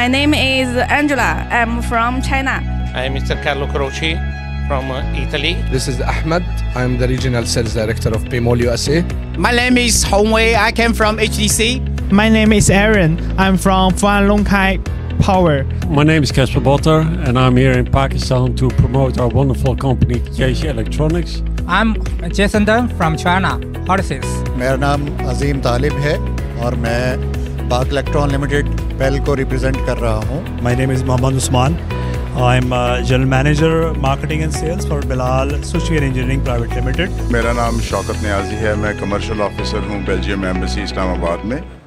My name is Angela. I'm from China. I am Mr. Carlo Croci from Italy. This is Ahmed. I'm the Regional Sales Director of Bmall USA. My name is Hongwei. I came from HTC. My name is Aaron. I'm from Fan Long Kai Power. My name is Casper Botter and I'm here in Pakistan to promote our wonderful company JC Electronics. I'm Jason Dunn from China, Horses. मेरा नाम अजीम तालिब है और मैं पाक electron limited पेल को represent कर रहा हूँ. My name is Mohammad Usman. I'm General Manager Marketing and Sales for Bilal Switchgear Engineering Private Limited. मेरा नाम शौकत नियाजी है. मैं कमर्शियल ऑफिसर हूँ बेल्जियम एम्बेसी इस्लामाबाद में.